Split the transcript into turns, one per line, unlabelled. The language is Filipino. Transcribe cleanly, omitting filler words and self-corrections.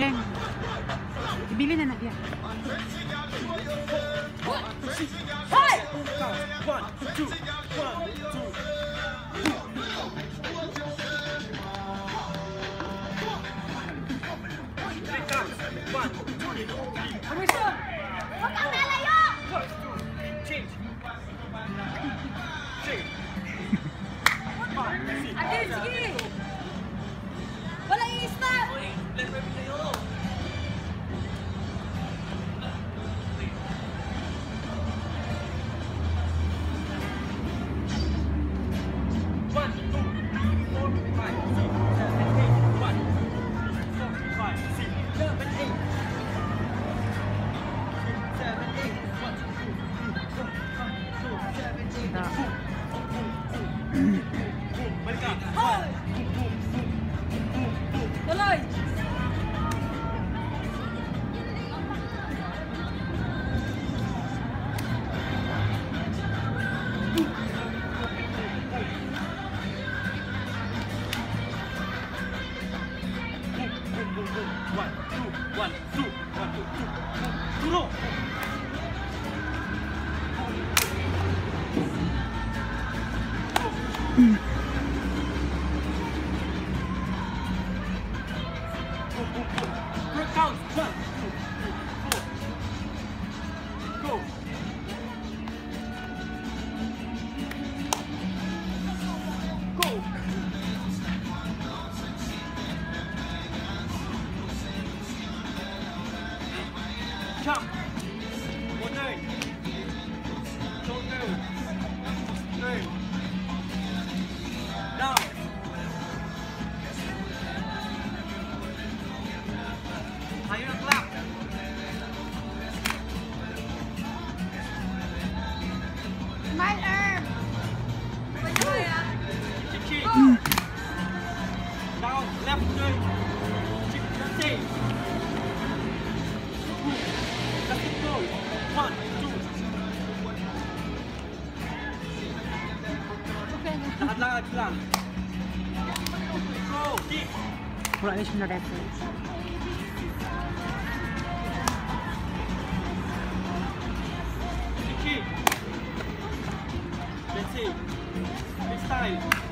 Jen. Ibili na dia.
Hey! 1, 2, 1, 2.
Huwag kang lalayo! Agil, sige! Walang i-stop! Tuloy!
Duro! Count! 1, 2, 3, 4. Go! Go! Jump! 1 turn. Don't turn. Turn. Down. Tayo ng clock.
My arm!
Kick. Down. Left turn. Kick. Stay. Let it go. 1, 2. Lakad-lakad lang. Go. Kick.
Wala na siya na reference.
Kick. Let's see. Next time.